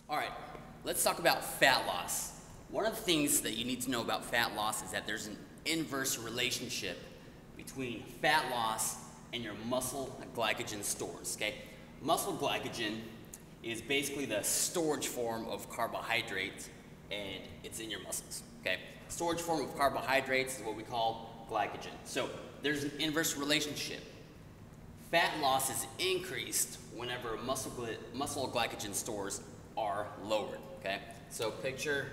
All right, let's talk about fat loss. One of the things that you need to know about fat loss is that there's an inverse relationship between fat loss and your muscle glycogen stores, okay? Muscle glycogen is basically the storage form of carbohydrates, and it's in your muscles, okay? Storage form of carbohydrates is what we call glycogen. So there's an inverse relationship. Fat loss is increased whenever muscle glycogen stores are lowered, okay? So picture,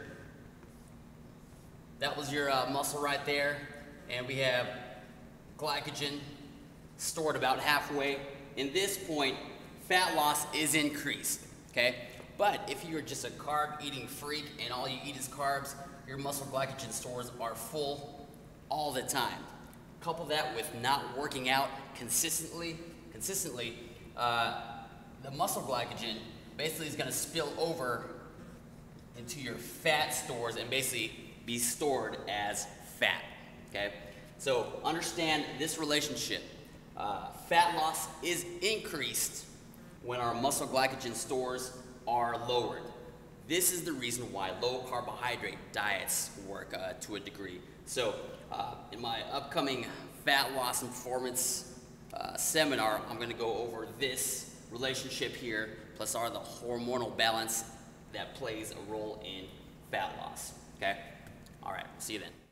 that was your muscle right there, and we have glycogen stored about halfway. In this point, fat loss is increased, okay? But if you're just a carb-eating freak and all you eat is carbs, your muscle glycogen stores are full all the time. Couple that with not working out consistently, the muscle glycogen basically is going to spill over into your fat stores and basically be stored as fat, okay? So understand this relationship. Fat loss is increased when our muscle glycogen stores are lowered. This is the reason why low carbohydrate diets work to a degree. So in my upcoming fat loss and performance seminar, I'm going to go over this relationship here, plus the hormonal balance that plays a role in fat loss, okay? All right, see you then.